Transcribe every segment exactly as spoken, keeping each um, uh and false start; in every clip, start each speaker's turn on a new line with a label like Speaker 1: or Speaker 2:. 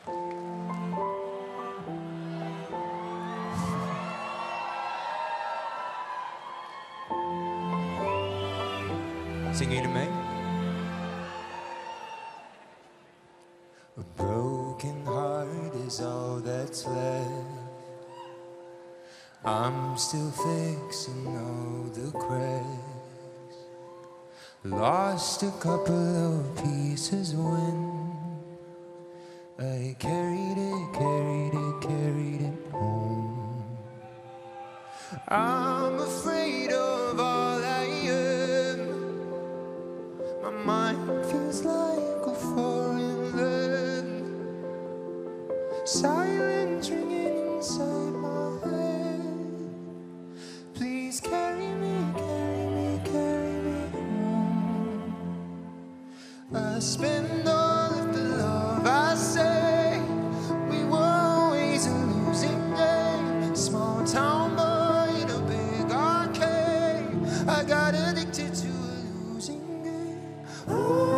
Speaker 1: Singing to me.
Speaker 2: A broken heart is all that's left. I'm still fixing all the cracks. Lost a couple of pieces when I carried it, carried it, carried it home. I'm afraid of all I am. My mind feels like a foreign land. Silence ringing inside my head. Please carry me, carry me, carry me home. I spend all of the love I say. We were always a losing game. Small town boy in a big arcade. I got addicted to a losing game. Ooh.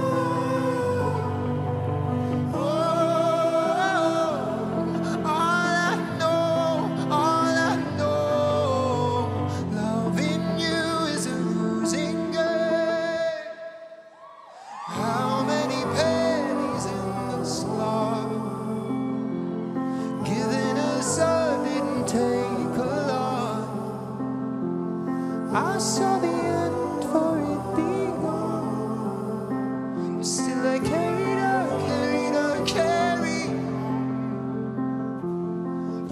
Speaker 2: I saw the end for it be gone. Still I carried, I carried, I carried. Oh,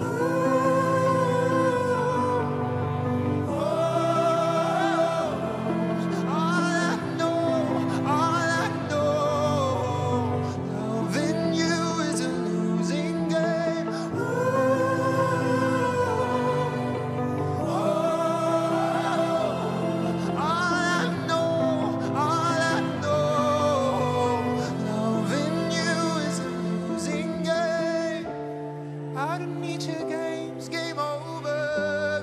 Speaker 2: oh, all I know, all I know, loving you is a losing game. Oh, out of nature games, game over.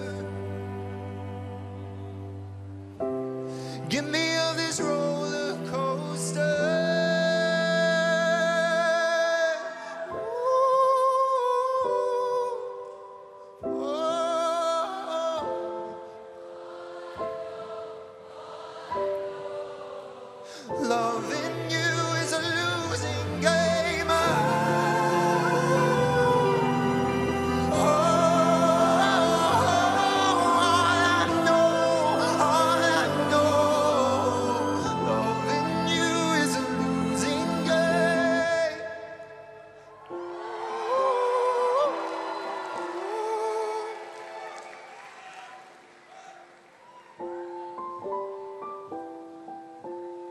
Speaker 2: Give me of this roller coaster. Ooh, oh, loving you is a losing game.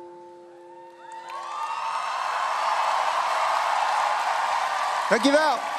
Speaker 2: Dankjewel.